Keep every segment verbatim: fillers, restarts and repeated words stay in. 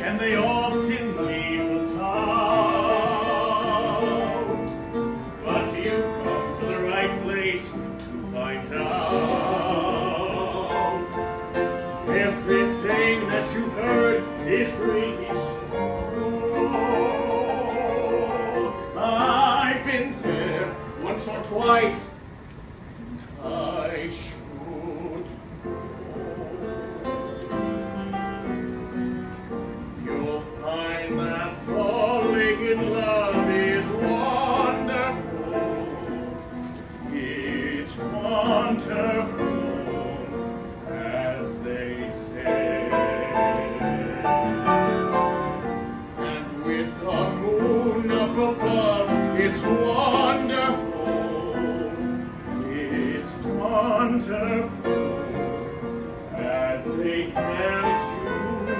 and they often leave the town. But you've come to the right place to find out. Everything that you've heard is really so. I've been there once or twice, and I should know. You'll find that falling in love is wonderful. It's wonderful, as they say. And with the moon up above, it's wonderful. It's wonderful, as they tell you.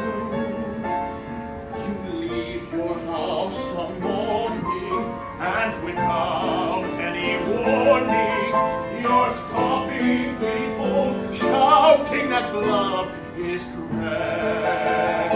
You leave your house some morning, and without any warning, you're stopping people, shouting that love is grand.